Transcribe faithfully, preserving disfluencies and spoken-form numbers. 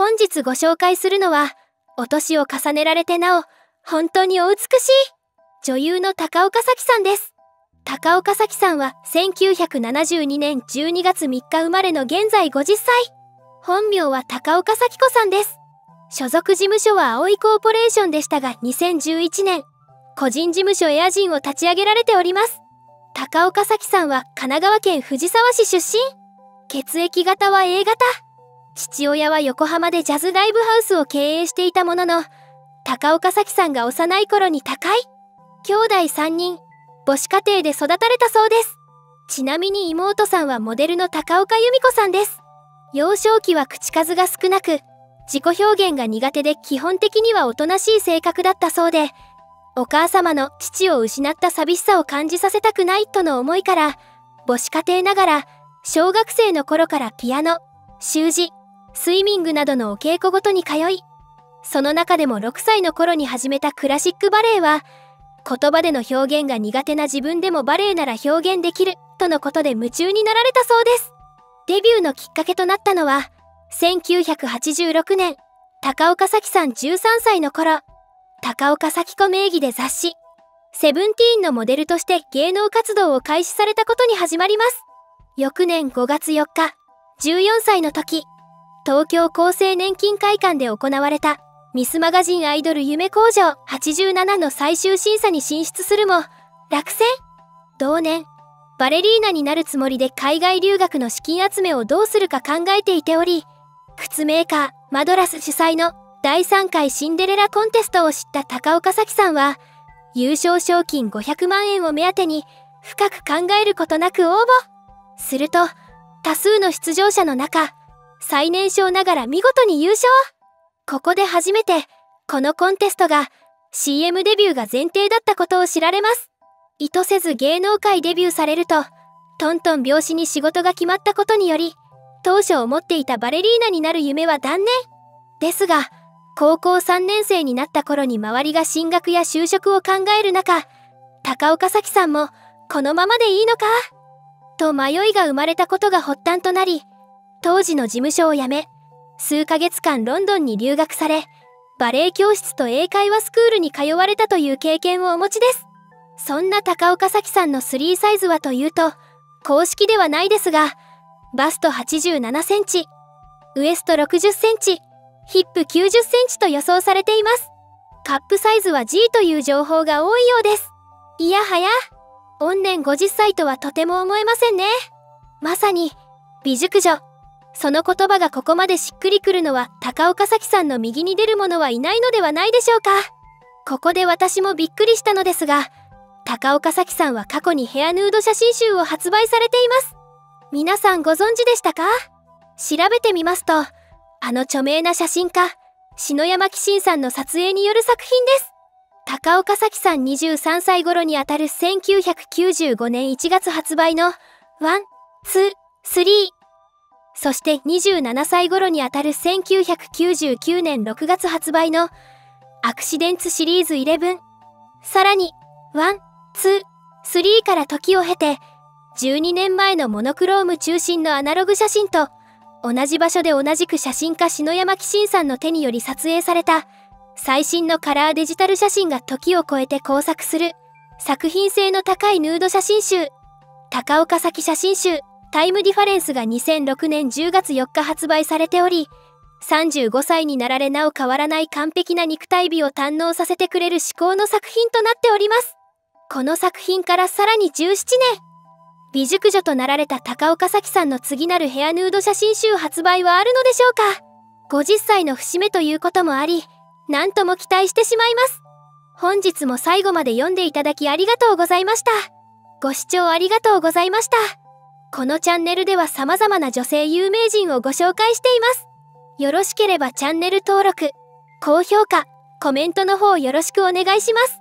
本日ご紹介するのは、お年を重ねられてなお、本当にお美しい女優の高岡早紀さんです。高岡早紀さんはせんきゅうひゃくななじゅうにねんじゅうにがつみっか生まれの現在ごじゅっさい。本名は高岡早紀子さんです。所属事務所は葵コーポレーションでしたが、にせんじゅういちねん、個人事務所エアジンを立ち上げられております。高岡早紀さんは神奈川県藤沢市出身。血液型は エー 型。父親は横浜でジャズライブハウスを経営していたものの、高岡早紀さんが幼い頃に他界。兄弟さんにん、母子家庭で育たれたそうです。ちなみに妹さんはモデルの高岡由美子さんです。幼少期は口数が少なく、自己表現が苦手で基本的にはおとなしい性格だったそうで、お母様の父を失った寂しさを感じさせたくないとの思いから、母子家庭ながら小学生の頃からピアノ、習字、スイミングなどのお稽古ごとに通い、その中でもろくさいの頃に始めたクラシックバレエは、言葉での表現が苦手な自分でもバレエなら表現できるとのことで夢中になられたそうです。デビューのきっかけとなったのは、せんきゅうひゃくはちじゅうろくねん、高岡早紀さんじゅうさんさいの頃、高岡早紀子名義で雑誌、セブンティーンのモデルとして芸能活動を開始されたことに始まります。翌年ごがつよっか、じゅうよんさいの時、東京厚生年金会館で行われたミスマガジンアイドル夢工場はちじゅうななの最終審査に進出するも、落選。同年、バレリーナになるつもりで海外留学の資金集めをどうするか考えていており、靴メーカーマドラス主催のだいさんかいシンデレラコンテストを知った高岡早紀さんは、優勝賞金ごひゃくまんえんを目当てに深く考えることなく応募。すると、多数の出場者の中、最年少ながら見事に優勝。ここで初めて、このコンテストが シーエム デビューが前提だったことを知られます。意図せず芸能界デビューされると、トントン拍子に仕事が決まったことにより、当初思っていたバレリーナになる夢は断念。ですが、高校さんねん生になった頃に周りが進学や就職を考える中、高岡早紀さんもこのままでいいのかと迷いが生まれたことが発端となり、当時の事務所を辞め、数ヶ月間ロンドンに留学され、バレエ教室と英会話スクールに通われたという経験をお持ちです。そんな高岡早紀さんのスリーサイズはというと、公式ではないですが、バストはちじゅうななセンチ、ウエストろくじゅっセンチ、ヒップきゅうじゅっセンチと予想されています。カップサイズは ジー という情報が多いようです。いやはや、御年ごじゅっさいとはとても思えませんね。まさに、美熟女。その言葉がここまでしっくりくるのは高岡早紀さんの右に出る者はいないのではないでしょうか。ここで私もびっくりしたのですが、高岡早紀さんは過去にヘアヌード写真集を発売されています。皆さんご存知でしたか？調べてみますと、あの著名な写真家、篠山紀信さんの撮影による作品です。高岡早紀さんにじゅうさんさい頃にあたるせんきゅうひゃくきゅうじゅうごねんいちがつ発売のワン、ツー、スリー。そしてにじゅうななさい頃にあたるせんきゅうひゃくきゅうじゅうきゅうねんろくがつ発売のアクシデンツシリーズイレブン。さらにワン、ツー、スリーから時を経て、じゅうにねんまえのモノクローム中心のアナログ写真と、同じ場所で同じく写真家篠山紀信さんの手により撮影された最新のカラーデジタル写真が時を超えて交錯する作品性の高いヌード写真集、高岡早紀写真集タイムディファレンスがにせんろくねんじゅうがつよっか発売されており、さんじゅうごさいになられなお変わらない完璧な肉体美を堪能させてくれる至高の作品となっております。この作品からさらにじゅうななねん、美熟女となられた高岡早紀さんの次なるヘアヌード写真集発売はあるのでしょうか。ごじゅっさいの節目ということもあり、なんとも期待してしまいます。本日も最後まで読んでいただきありがとうございました。ご視聴ありがとうございました。このチャンネルでは様々な女性有名人をご紹介しています。よろしければチャンネル登録、高評価、コメントの方よろしくお願いします。